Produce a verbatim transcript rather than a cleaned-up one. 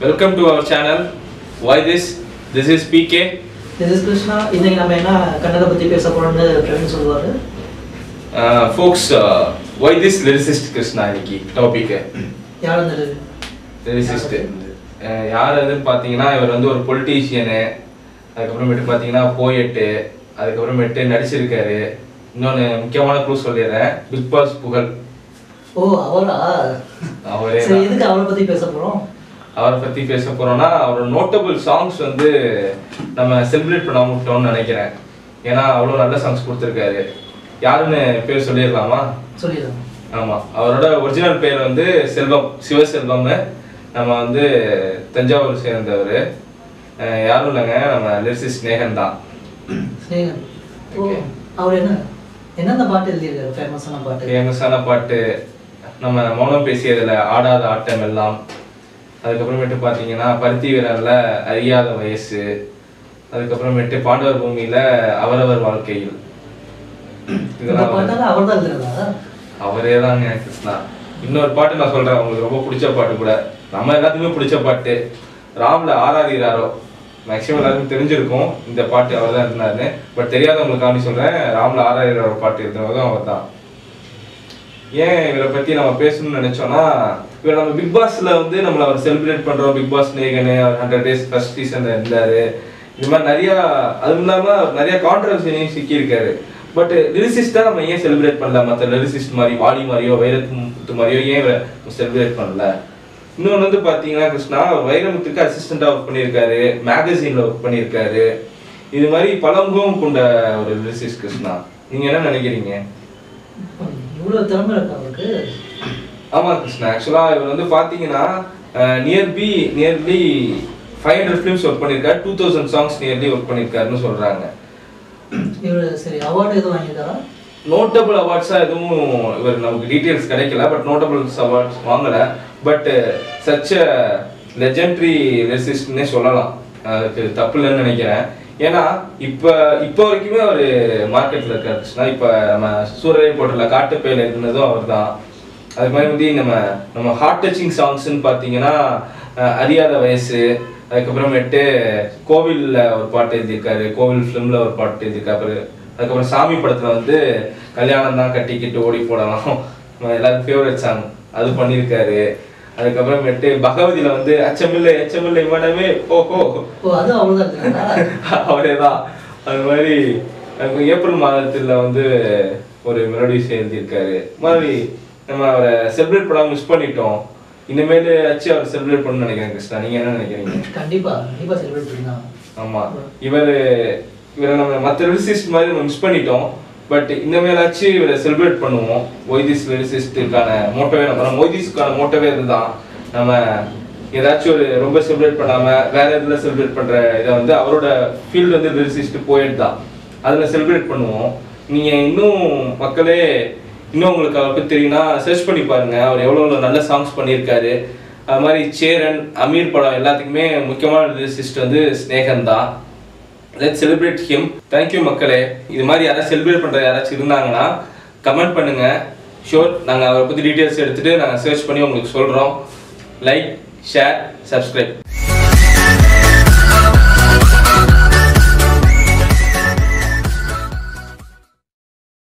Welcome to our channel. Why this? This is P K. This is Krishna. இன்னைக்கு நம்ம என்ன கன்னட பத்தி பேச போறோம்னு பிரவீன் சொல்வாரு. Uh folks, uh, why this lyricist Krishna இன்னைக்கு டாபிக். யார் அந்த lyricist? யார் அதுன்னு பாத்தீங்கன்னா இவர் வந்து ஒரு பொலிட்டீஷியன். அதுக்கு அப்புறமேட்டு பாத்தீங்கன்னா போயட். அதுக்கு அப்புறமேட்டு நடிச்சிருக்காரு. இன்னொரு முக்கியமான க்ளூ சொல்லிடுறேன். பிக் பாஸ் புகழ். ஓ அவரா? அவரே. சரி எதுக்கு அவரை பத்தி பேச போறோம்? அவரை பத்தி பேச போறோம்னா அவரோட நோட்டபிள் சாங்ஸ் வந்து நம்ம செலிப்ரேட் பண்ணாம விட்டோம்னு நினைக்கிறேன். ஏன்னா அவ்வளவு நல்ல சாங்ஸ் கொடுத்துருக்காரு. யாருன்னு பேர் சொல்லிடலாமா? சொல்லிடலாம். ஆமா, அவரோட ஒரிஜினல் பேர் வந்து செல்வம், சிவசெல்வம். நம்ம வந்து தஞ்சாவூர் சேர்ந்தவர். யாரும் இல்லைங்க, நம்ம லிரிசிஸ்ட் ஸ்னேகன் தான். ஸ்னேகன். ஓகே. அவர் என்ன என்னென்ன பாட்டு எழுதியிருக்காரு? ஃபேமஸான பாட்டு. ஃபேமஸான பாட்டு நம்ம மௌனம் பேசியதுல ஆடாத ஆட்டமெல்லாம். அதுக்கப்புறமேட்டு பார்த்தீங்கன்னா பருத்தி வீரர்ல அறியாத வயசு. அதுக்கப்புறமேட்டு பாண்டவர் பூமியில அவரவர் வாழ்க்கையில். இதெல்லாம் அவர் தான் எழுதுறதா? அவரே தாங்க கிருஷ்ணா. இன்னொரு பாட்டு நான் சொல்றேன், உங்களுக்கு ரொம்ப பிடிச்ச பாட்டு கூட, நம்ம எல்லாத்துக்குமே பிடிச்ச பாட்டு. ராம்ல ஆராதிராரோ மேக்ஸிமம் எல்லாருக்கும் தெரிஞ்சிருக்கும் இந்த பாட்டு அவர் தான் இருந்தாரு. பட் தெரியாதவங்களுக்காண்டி சொல்றேன், ராம்ல ஆராதிராரோ பாட்டு இருந்தவங்க அவர் தான். ஏன் இவரை பத்தி நம்ம பேசணும்னு நினைச்சோம்னா, இவர் நம்ம பிக் பாஸ்ல வந்து நம்மள அவர் செலிப்ரேட் பண்றோம். பிக் பாஸ் நேகனு அவர் ஹண்ட்ரட் டேஸ் ஃபர்ஸ்ட் சீசன்ல இருந்தாரு. இது மாதிரி நிறைய, அதுவும் இல்லாம நிறைய கான்ட்ரவர்சியும் சிக்கி இருக்காரு. பட் லிரிசிஸ்டா நம்ம ஏன் செலிப்ரேட் பண்ணல? மற்ற லிரிசிஸ்ட் மாதிரி வாலி மாதிரியோ வைரமுத்து மாதிரியோ ஏன் இவரை செலிப்ரேட் பண்ணல? இன்னொன்று வந்து பாத்தீங்கன்னா கிருஷ்ணா, வைரமுத்துக்கு அசிஸ்டண்டா ஒர்க் பண்ணியிருக்காரு, மேகசின்ல ஒர்க் பண்ணியிருக்காரு. இது மாதிரி பல முகம் கொண்ட ஒரு லிரிசிஸ்ட் கிருஷ்ணா. நீங்க என்ன நினைக்கிறீங்க? இவ்வளவு திறமை இருக்கு அவருக்கு. ஆமா கிருஷ்ணா, ஆக்சுவலா இவர் வந்து பாத்தீங்கன்னா nearby nearly five hundred films work பண்ணியிருக்காரு. Two thousand songs nearly work பண்ணியிருக்காருன்னு சொல்றாங்க. இவர் சரி அவார்டு எதுவும் வாங்கியிருக்காரா? நோட்டபிள் அவார்ட்ஸா எதுவும் இவர் நமக்கு டீடைல்ஸ் கிடைக்கல. பட் நோட்டபிள்ஸ் அவார்ட்ஸ் வாங்கல. பட் சச் அ லெஜெண்டரி லிரிசிஸ்ட்னே சொல்லலாம். அதுக்கு தப்பு இல்லைன்னு நினைக்கிறேன். ஏன்னா இப்ப இப்ப வரைக்குமே அவர் மார்க்கெட்ல இருக்காருச்சுன்னா, இப்ப நம்ம சூரியனை போட்டுல காட்டுப்பேல இருந்ததும் அவர் தான். அது மாதிரி வந்து நம்ம நம்ம ஹார்ட் டச்சிங் சாங்ஸ்ன்னு பாத்தீங்கன்னா அறியாத வயசு, அதுக்கப்புறமேட்டு கோவில்ல ஒரு பாட்டு எழுதியிருக்காரு, கோவில் ஃபிலிம்ல ஒரு பாட்டு எழுதியிருக்காரு. அதுக்கப்புறம் சாமி படத்துல வந்து கல்யாணம் தான் கட்டிக்கிட்டு ஓடி போடலாம், எல்லாரும் ஃபேவரட் சாங் அது பண்ணியிருக்காரு. அதுக்கப்புறமேட்டு பகவதியில வந்து அச்சமில்லை அச்சமில்லை மனமே ஓஹோ, அவரே தான். அது மாதிரி ஏப்ரல் மாதத்துல வந்து ஒரு மெலோடிஸ் எழுதியிருக்காரு. மாதிரி நம்ம அவரை செலிப்ரேட் பண்ணாம மிஸ் பண்ணிட்டோம். இனிமேல் ஆச்சு அவர் செலிப்ரேட் பண்ணணும்னு நினைக்கிறேன் கிருஷ்ணா. நீங்க என்ன நினைக்கிறீங்க? கண்டிப்பா கண்டிப்பா செலிப்ரேட் பண்ணலாம். ஆமா, இவர் இவரை நம்ம மற்ற லிரிசிஸ்ட் மாதிரி நம்ம மிஸ் பண்ணிட்டோம். பட் இந்த மேலாச்சு இவரை செலிப்ரேட் பண்ணுவோம். ஒய்திஸ் லிரிசிஸ்டுக்கான மோட்டோவே நம்ம ஒய்திஸ்க்கான மோட்டோவே இதுதான். நம்ம ஏதாச்சும் ஒரு ரொம்ப செலிப்ரேட் பண்ணாம வேற எதுல செலிப்ரேட் பண்ற இதை வந்து அவரோட ஃபீல்டு வந்து லிரிசிஸ்ட் போயிட்டு தான், அதுல செலிப்ரேட் பண்ணுவோம். நீங்க இன்னும் மக்களே இன்னும் உங்களுக்கு அவரை பத்தி தெரியும்னா சர்ச் பண்ணி பாருங்க. அவர் எவ்வளவு நல்ல சாங்ஸ் பண்ணியிருக்காரு. அது மாதிரி சேரன், அமீர் படம் எல்லாத்துக்குமே முக்கியமான லிரிசிஸ்ட் வந்து ஸ்னேகன் தான். Let's celebrate him. தேங்க்யூ மக்களே. இது மாதிரி யாராவது செலிப்ரேட் பண்ற யாராச்சும் இருந்தாங்கன்னா கமெண்ட் பண்ணுங்க. ஷோர், நாங்கள் அவரை பற்றி டீட்டெயில்ஸ் எடுத்துட்டு நாங்கள் சர்ச் பண்ணி உங்களுக்கு சொல்கிறோம். Like, share, subscribe.